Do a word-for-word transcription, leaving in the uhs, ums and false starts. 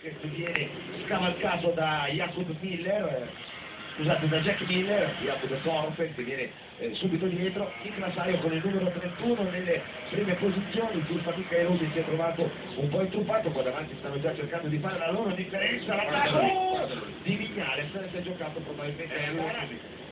che viene scavalcato da Jakob Miller, scusate, da Jack Miller, Jakob Thorpe che viene eh, subito dietro, Nicklasaio con il numero trentuno nelle prime posizioni, sul fatica Erosi si è trovato un po' intruppato, qua davanti stanno già cercando di fare la loro differenza, l'attacco di Vignales si è giocato probabilmente la gara.